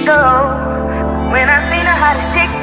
So when I seen her how to stick